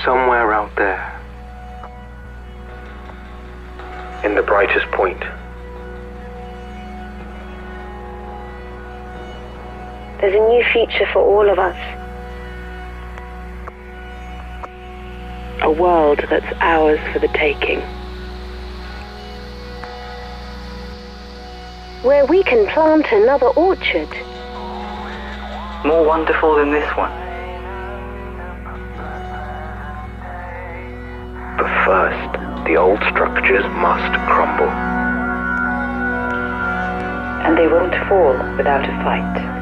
somewhere out there, in the brightest point, there's a new future for all of us. A world that's ours for the taking. Where we can plant another orchard. More wonderful than this one. But first, the old structures must crumble. And they won't fall without a fight.